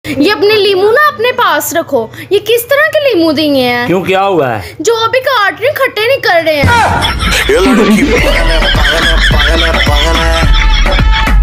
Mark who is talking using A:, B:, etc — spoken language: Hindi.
A: ये अपने लीमू ना अपने पास रखो। ये किस तरह के लीमू दिए हैं?
B: क्यों, क्या हुआ है?
A: जो अभी काट रहे खट्टे नहीं कर रहे हैं।